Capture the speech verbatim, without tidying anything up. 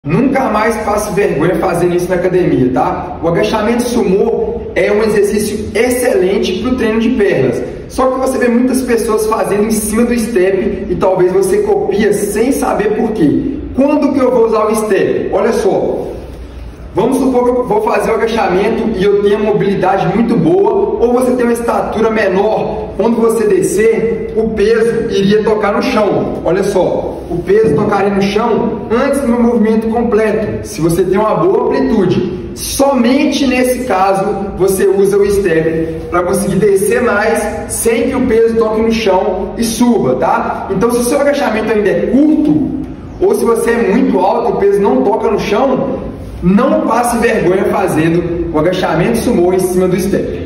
Nunca mais passe vergonha fazendo isso na academia, tá? O agachamento sumô é um exercício excelente para o treino de pernas. Só que você vê muitas pessoas fazendo em cima do step e talvez você copia sem saber por quê. Quando que eu vou usar o step? Olha só. Vamos supor que eu vou fazer o agachamento e eu tenho uma mobilidade muito boa, ou você tem uma estatura menor. Quando você descer, o peso iria tocar no chão. Olha só, o peso tocaria no chão antes do meu movimento completo, se você tem uma boa amplitude. Somente nesse caso você usa o step para conseguir descer mais sem que o peso toque no chão e suba, tá? Então, se o seu agachamento ainda é curto, ou se você é muito alto e o peso não toca no chão, não passe vergonha fazendo o agachamento sumô em cima do step.